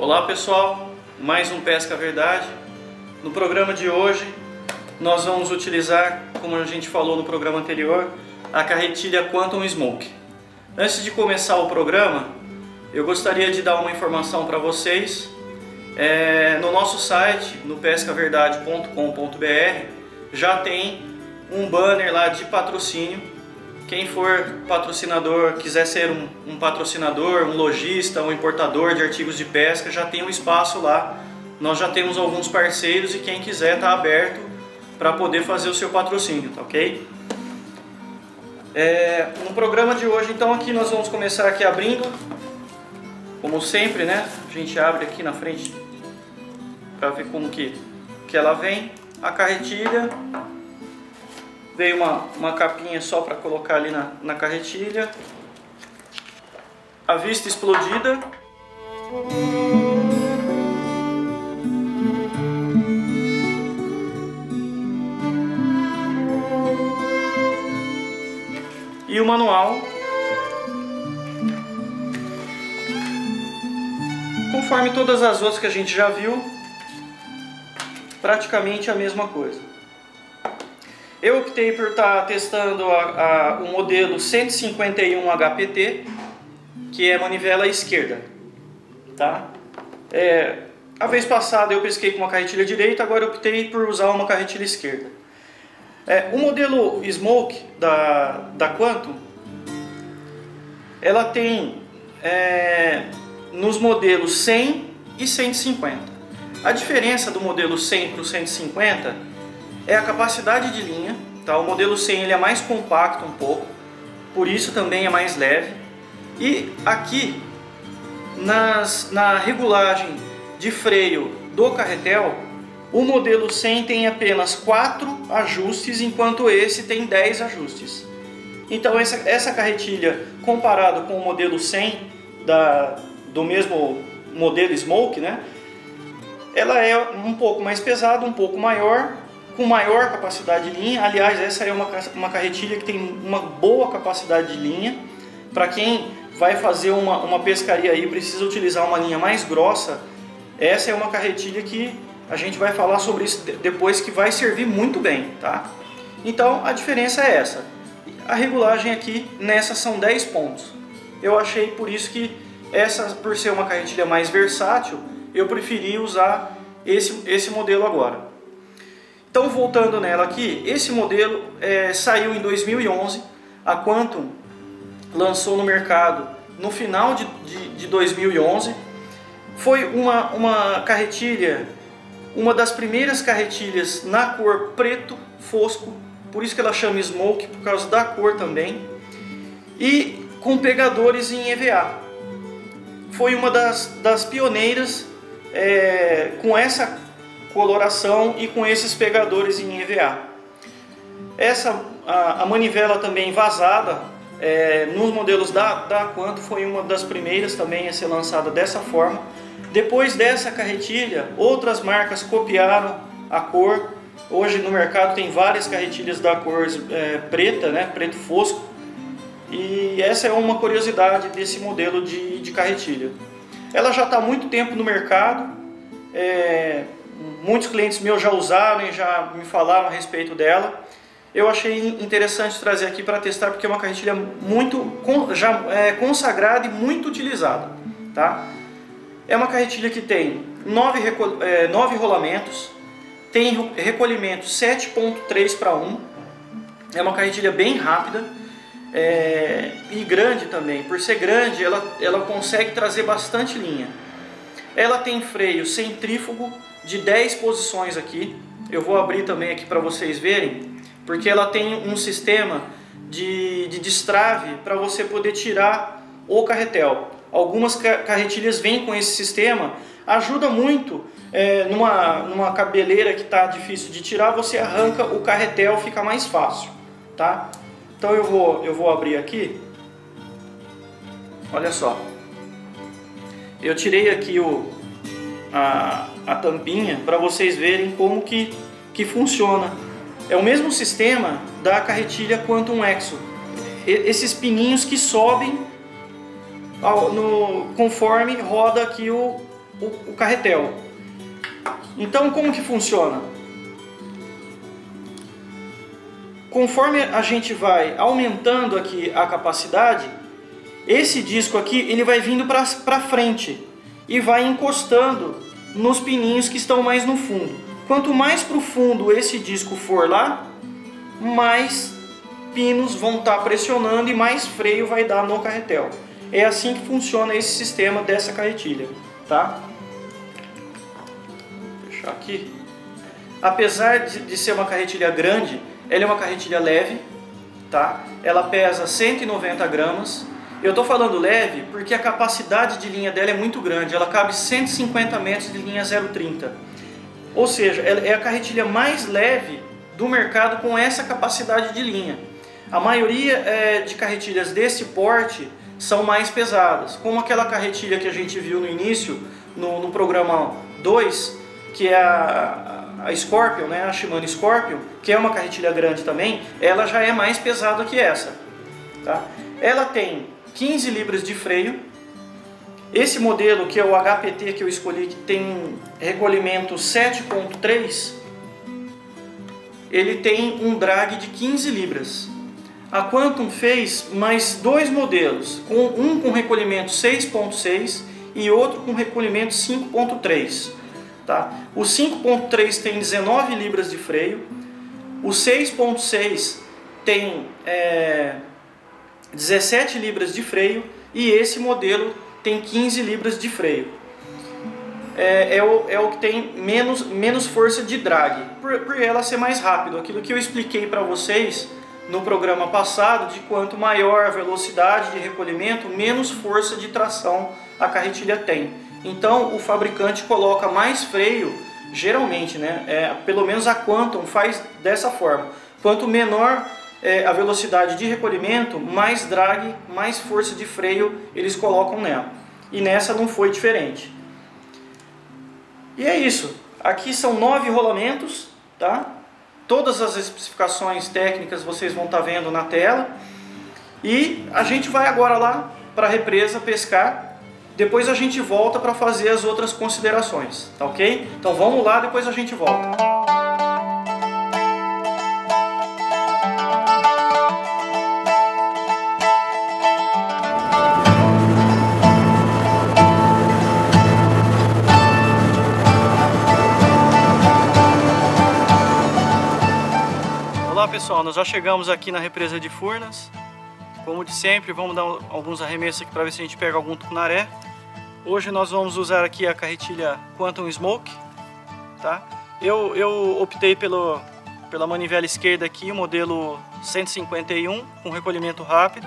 Olá pessoal, mais um Pesca Verdade. No programa de hoje nós vamos utilizar, como a gente falou no programa anterior, a carretilha Quantum Smoke. Antes de começar o programa, eu gostaria de dar uma informação para vocês. No nosso site, no pescaverdade.com.br, já tem um banner lá de patrocínio. Quem for patrocinador, quiser ser um patrocinador, um lojista, um importador de artigos de pesca, já tem um espaço lá. Nós já temos alguns parceiros e quem quiser está aberto para poder fazer o seu patrocínio, tá ok? No programa de hoje, então, aqui nós vamos começar aqui abrindo, como sempre, né? A gente abre aqui na frente para ver como que ela vem. A carretilha. Veio uma capinha só para colocar ali na carretilha. A vista explodida. E o manual. Conforme todas as outras que a gente já viu, praticamente a mesma coisa. Eu optei por estar testando o modelo 151 HPT, que é manivela esquerda, tá? A vez passada eu pesquei com uma carretilha direita, agora eu optei por usar uma carretilha esquerda. O modelo Smoke da Quantum, ela tem nos modelos 100 e 150. A diferença do modelo 100 para o 150 é a capacidade de linha, tá? O modelo 100 ele é mais compacto um pouco, por isso também é mais leve. E aqui na regulagem de freio do carretel, o modelo 100 tem apenas 4 ajustes, enquanto esse tem 10 ajustes. Então essa carretilha, comparado com o modelo 100 do mesmo modelo Smoke, né? Ela é um pouco mais pesada, um pouco maior, com maior capacidade de linha. Aliás, essa é uma carretilha que tem uma boa capacidade de linha. Para quem vai fazer uma pescaria aí, precisa utilizar uma linha mais grossa, essa é uma carretilha que a gente vai falar sobre isso depois, que vai servir muito bem, tá? Então a diferença é essa. A regulagem aqui, nessa são 10 pontos. Eu achei por isso que essa, por ser uma carretilha mais versátil, eu preferi usar esse modelo agora. Então, voltando nela aqui, esse modelo saiu em 2011, a Quantum lançou no mercado no final de 2011, foi uma carretilha, uma das primeiras carretilhas na cor preto fosco, por isso que ela chama Smoke, por causa da cor também, e com pegadores em EVA. Foi uma das pioneiras com essa coloração e com esses pegadores em EVA. A manivela também vazada, nos modelos da Quantum, foi uma das primeiras também a ser lançada dessa forma. Depois dessa carretilha, outras marcas copiaram a cor. Hoje no mercado tem várias carretilhas da cor preta, né, preto fosco. E essa é uma curiosidade desse modelo de carretilha. Ela já está há muito tempo no mercado. Muitos clientes meus já usaram e já me falaram a respeito dela. Eu achei interessante trazer aqui para testar, porque é uma carretilha já consagrada e muito utilizada, tá? É uma carretilha que tem 9 rolamentos, tem recolhimento 7.3 para 1, é uma carretilha bem rápida e grande também. Por ser grande, ela consegue trazer bastante linha. Ela tem freio centrífugo de 10 posições aqui. Eu vou abrir também aqui para vocês verem, porque ela tem um sistema de destrave para você poder tirar o carretel. Algumas carretilhas vêm com esse sistema, ajuda muito numa cabeleira que está difícil de tirar, você arranca o carretel, fica mais fácil, tá? Então eu vou abrir aqui. Olha só, eu tirei aqui a tampinha para vocês verem como que funciona. É o mesmo sistema da carretilha Quantum Exo. Esses pininhos que sobem conforme roda aqui o o carretel. Então, como que funciona? Conforme a gente vai aumentando aqui a capacidade, esse disco aqui ele vai vindo para frente e vai encostando nos pininhos que estão mais no fundo. Quanto mais para o fundo esse disco for lá, mais pinos vão estar pressionando e mais freio vai dar no carretel. É assim que funciona esse sistema dessa carretilha, tá? Vou fechar aqui. Apesar de ser uma carretilha grande, ela é uma carretilha leve, tá? Ela pesa 190 gramas. Eu estou falando leve porque a capacidade de linha dela é muito grande. Ela cabe 150 metros de linha 0,30. Ou seja, ela é a carretilha mais leve do mercado com essa capacidade de linha. A maioria de carretilhas desse porte são mais pesadas, como aquela carretilha que a gente viu no início, no programa 2, que é a Scorpion, né? A Shimano Scorpion, que é uma carretilha grande também, ela já é mais pesada que essa. Tá? Ela tem 15 libras de freio. Esse modelo, que é o HPT que eu escolhi, que tem recolhimento 7.3, ele tem um drag de 15 libras. A Quantum fez mais dois modelos, um com recolhimento 6.6 e outro com recolhimento 5.3. Tá? O 5.3 tem 19 libras de freio, o 6.6 tem 17 libras de freio e esse modelo tem 15 libras de freio. É o que tem menos força de drag, por ela ser mais rápido. Aquilo que eu expliquei para vocês no programa passado, de quanto maior a velocidade de recolhimento, menos força de tração a carretilha tem. Então o fabricante coloca mais freio, geralmente, né? Pelo menos a Quantum faz dessa forma. Quanto menor a velocidade de recolhimento, mais drag, mais força de freio eles colocam nela. E nessa não foi diferente. E é isso. Aqui são 9 rolamentos, tá? Todas as especificações técnicas vocês vão estar vendo na tela. E a gente vai agora lá para a represa pescar. Depois a gente volta para fazer as outras considerações, tá ok? Então vamos lá, depois a gente volta. Olá pessoal, nós já chegamos aqui na represa de Furnas. Como de sempre, vamos dar alguns arremessos aqui para ver se a gente pega algum tucunaré. Hoje nós vamos usar aqui a carretilha Quantum Smoke, tá? Eu optei pela manivela esquerda aqui, o modelo 151, com recolhimento rápido.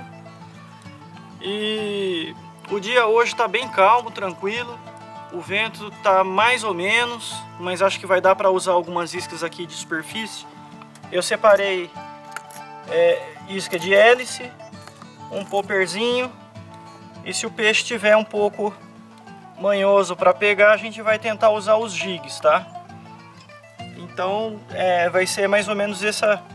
E o dia hoje está bem calmo, tranquilo. O vento está mais ou menos, mas acho que vai dar para usar algumas iscas aqui de superfície. Eu separei isca de hélice, um popperzinho, e se o peixe estiver um pouco manhoso para pegar, a gente vai tentar usar os jigs, tá? Então vai ser mais ou menos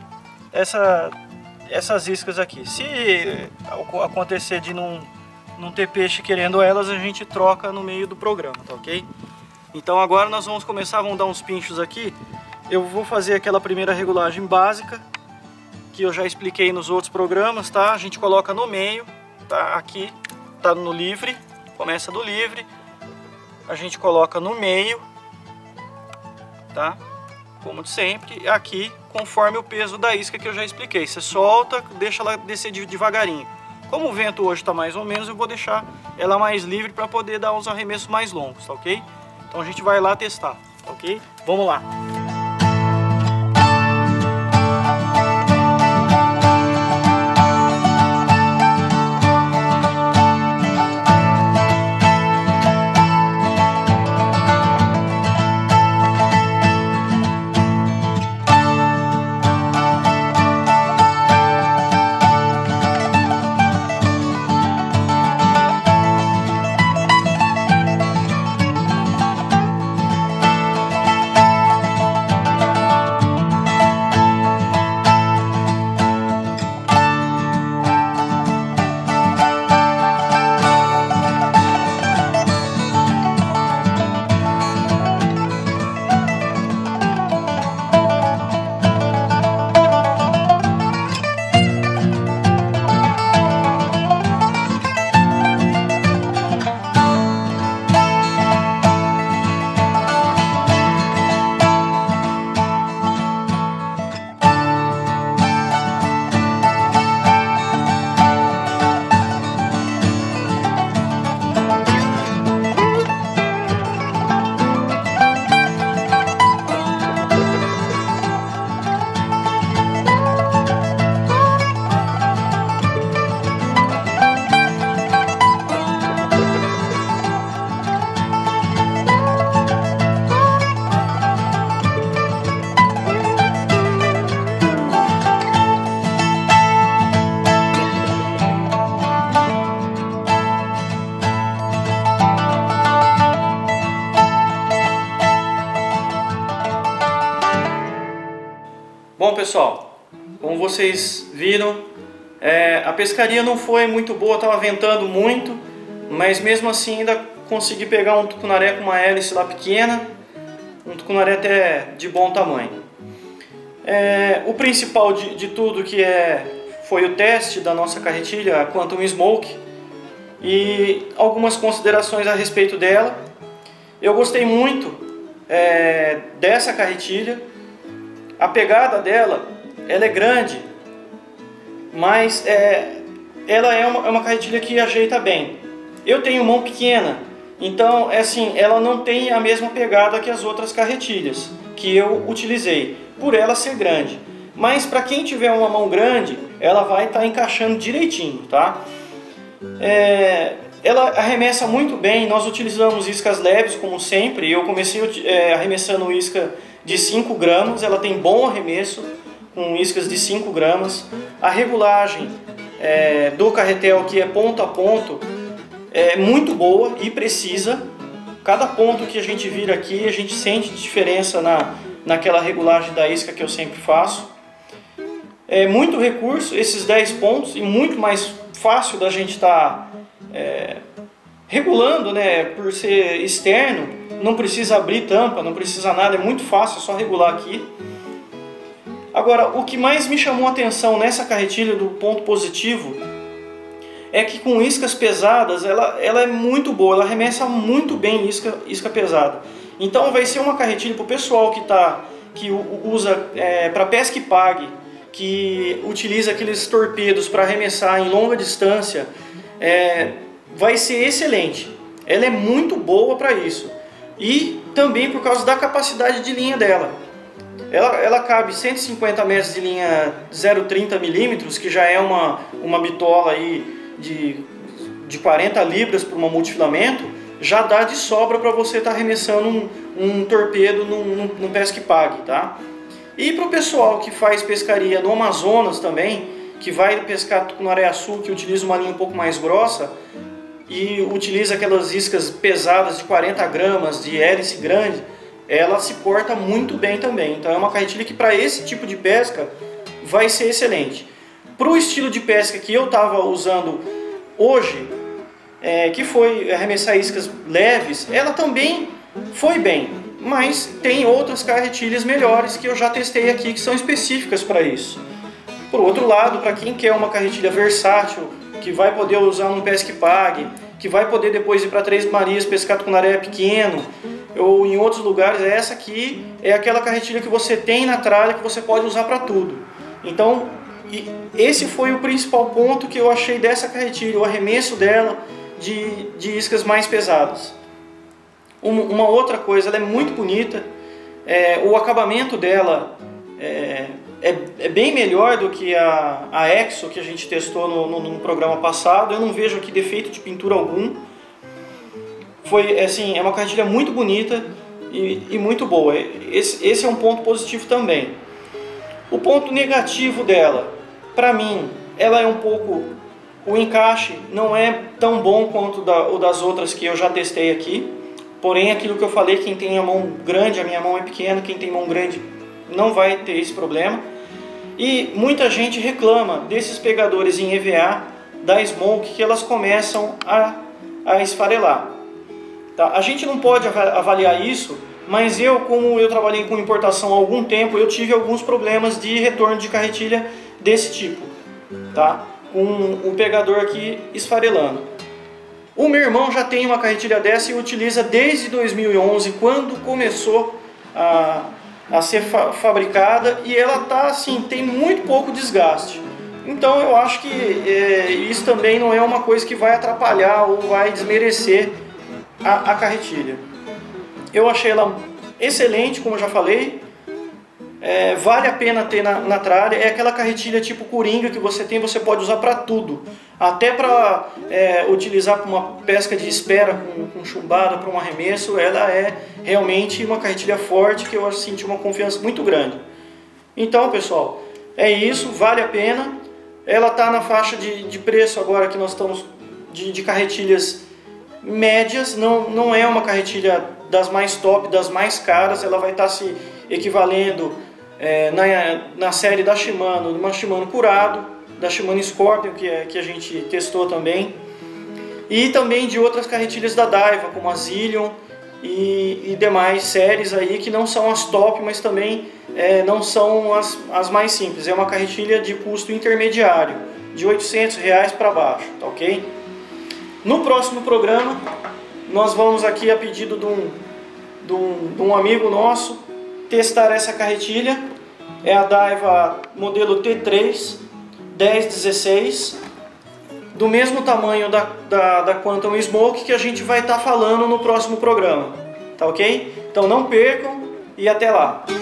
essas iscas aqui. Se acontecer de não ter peixe querendo elas, a gente troca no meio do programa, tá ok? Então agora nós vamos começar, vamos dar uns pinchos aqui. Eu vou fazer aquela primeira regulagem básica, que eu já expliquei nos outros programas, tá? A gente coloca no meio, tá? Aqui, tá no livre, começa do livre. A gente coloca no meio, tá? Como de sempre, aqui, conforme o peso da isca que eu já expliquei. Você solta, deixa ela descer devagarinho. Como o vento hoje tá mais ou menos, eu vou deixar ela mais livre para poder dar uns arremessos mais longos, tá ok? Então a gente vai lá testar, tá ok? Vamos lá! Bom, pessoal, como vocês viram, a pescaria não foi muito boa, estava ventando muito, mas mesmo assim ainda consegui pegar um tucunaré com uma hélice lá pequena, um tucunaré até de bom tamanho. O principal de tudo foi o teste da nossa carretilha, a Quantum Smoke, e algumas considerações a respeito dela. Eu gostei muito dessa carretilha. A pegada dela, ela é grande, mas ela é uma carretilha que ajeita bem. Eu tenho mão pequena, então assim, ela não tem a mesma pegada que as outras carretilhas que eu utilizei, por ela ser grande. Mas para quem tiver uma mão grande, ela vai estar encaixando direitinho, tá? Ela arremessa muito bem. Nós utilizamos iscas leves, como sempre. Eu comecei arremessando isca de 5 gramas, ela tem bom arremesso com iscas de 5 gramas. A regulagem do carretel, que é ponto a ponto, é muito boa e precisa. Cada ponto que a gente vira aqui, a gente sente diferença naquela regulagem da isca que eu sempre faço. É muito recurso, esses 10 pontos, e muito mais fácil da gente estar regulando, né? Por ser externo, não precisa abrir tampa, não precisa nada, é muito fácil, é só regular aqui. Agora, o que mais me chamou a atenção nessa carretilha do ponto positivo é que com iscas pesadas ela é muito boa, ela arremessa muito bem isca pesada. Então vai ser uma carretilha para o pessoal que usa para pesca e pague, que utiliza aqueles torpedos para arremessar em longa distância. Vai ser excelente. Ela é muito boa para isso. E também por causa da capacidade de linha dela. Ela cabe 150 metros de linha 0,30 milímetros, que já é uma bitola aí de 40 libras para uma multifilamento. Já dá de sobra para você estar arremessando um torpedo no pesca e pague, tá? E para o pessoal que faz pescaria no Amazonas também, que vai pescar tucunaré-açu, que utiliza uma linha um pouco mais grossa e utiliza aquelas iscas pesadas de 40 gramas, de hélice grande, ela se porta muito bem também. Então é uma carretilha que para esse tipo de pesca vai ser excelente. Para o estilo de pesca que eu estava usando hoje, que foi arremessar iscas leves, ela também foi bem, mas tem outras carretilhas melhores que eu já testei aqui, que são específicas para isso. Por outro lado, para quem quer uma carretilha versátil, que vai poder usar num pesca e pague, que vai poder depois ir para Três Marias pescar tucunaré pequeno, ou em outros lugares, essa aqui é aquela carretilha que você tem na tralha, que você pode usar para tudo. Então, esse foi o principal ponto que eu achei dessa carretilha, o arremesso dela de iscas mais pesadas. Uma outra coisa, ela é muito bonita, o acabamento dela é bem melhor do que a Exo que a gente testou no programa passado. Eu não vejo aqui defeito de pintura algum. É uma carretilha muito bonita e muito boa. Esse é um ponto positivo também. O ponto negativo dela, para mim, ela é um pouco... O encaixe não é tão bom quanto o das outras que eu já testei aqui. Porém, aquilo que eu falei, quem tem a mão grande, a minha mão é pequena, quem tem mão grande não vai ter esse problema. E muita gente reclama desses pegadores em EVA da Smoke, que elas começam a esfarelar. Tá? A gente não pode avaliar isso, mas como eu trabalhei com importação há algum tempo, eu tive alguns problemas de retorno de carretilha desse tipo, tá? Com o pegador aqui esfarelando. O meu irmão já tem uma carretilha dessa e utiliza desde 2011, quando começou a ser fabricada, e ela tá assim, tem muito pouco desgaste. Então eu acho que isso também não é uma coisa que vai atrapalhar ou vai desmerecer a carretilha. Eu achei ela excelente, como eu já falei. Vale a pena ter na tralha. É aquela carretilha tipo coringa que você pode usar para tudo, até para utilizar para uma pesca de espera com chumbada, para um arremesso. Ela é realmente uma carretilha forte, que eu senti uma confiança muito grande. Então, pessoal, é isso, vale a pena. Ela está na faixa de preço agora que nós estamos de carretilhas médias. Não é uma carretilha das mais top, das mais caras. Ela vai estar se equivalendo na série da Shimano, uma Shimano Curado, da Shimano Scorpion, que a gente testou também, e também de outras carretilhas da Daiwa, como a Zillion e demais séries aí que não são as top, mas também não são as mais simples. É uma carretilha de custo intermediário, de R$800 para baixo, tá ok? No próximo programa, nós vamos aqui, a pedido de um amigo nosso, testar essa carretilha. É a Daiwa modelo T3 1016, do mesmo tamanho da Quantum Smoke, que a gente vai estar falando no próximo programa, tá ok? Então não percam e até lá!